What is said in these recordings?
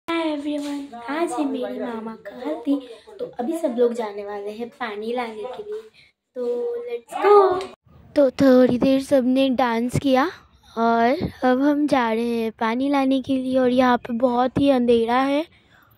Hi everyone, आज है मेरी मामा का हल्दी। तो अभी सब लोग जाने वाले हैं पानी लाने के लिए, तो लेट्स गो। तो थोड़ी देर सबने डांस किया और अब हम जा रहे हैं पानी लाने के लिए। और यहाँ पे बहुत ही अंधेरा है।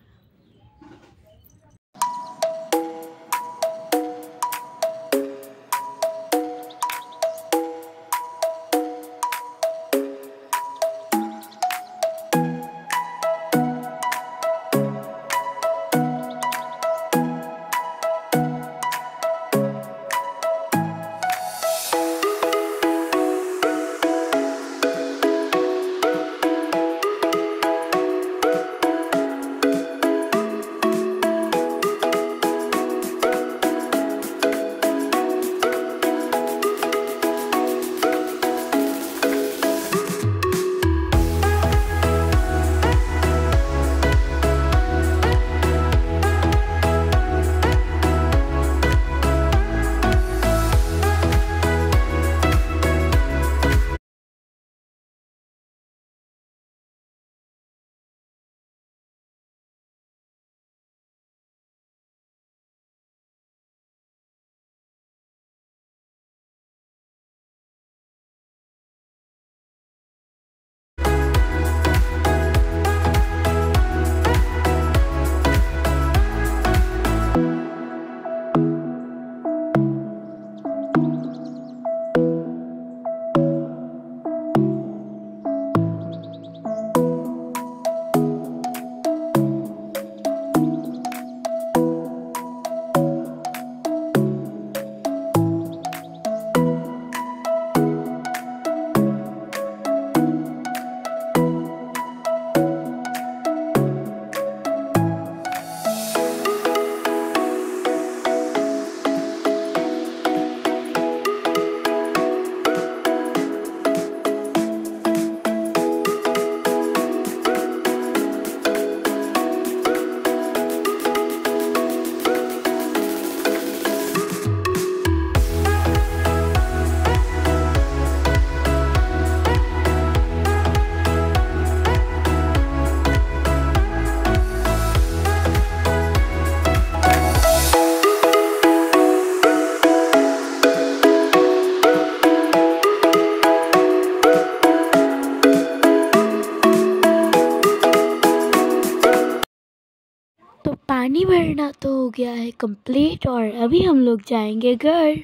तो पानी भरना तो हो गया है कंप्लीट और अभी हम लोग जाएंगे घर।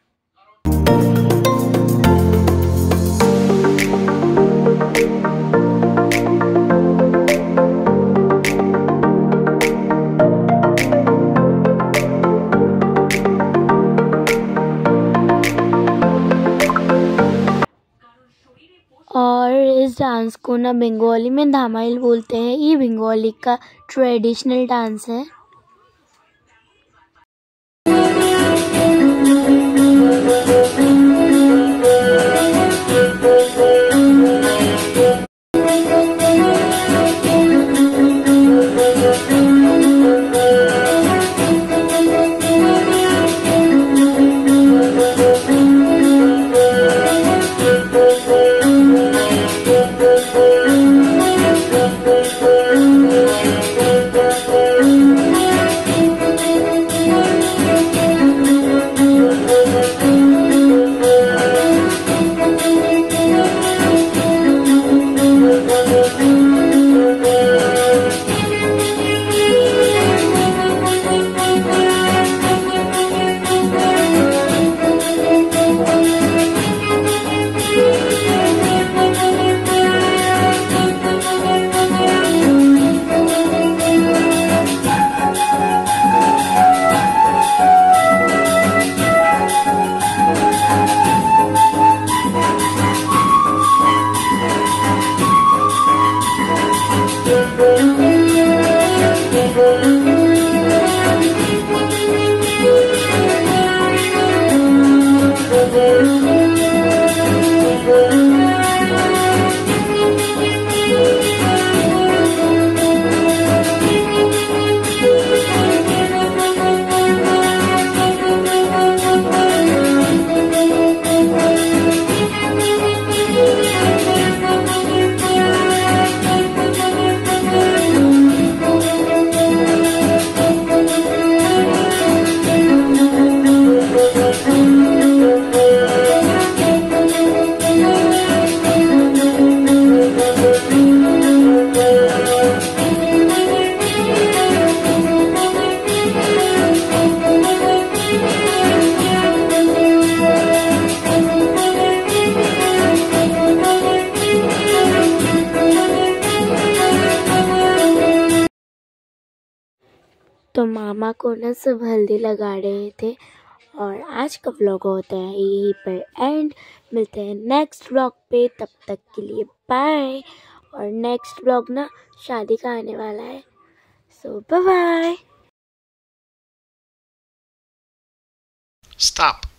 और इस डांस को ना बंगाली में धामाइल बोलते हैं। ये बंगाली का ट्रेडिशनल डांस है। तो मामा को ना सब हल्दी लगा रहे थे और आज का व्लॉग होता है यहीं पर एंड। मिलते हैं नेक्स्ट व्लॉग पे, तब तक के लिए बाय। और नेक्स्ट व्लॉग ना शादी का आने वाला है, सो बाय बाय। Stop.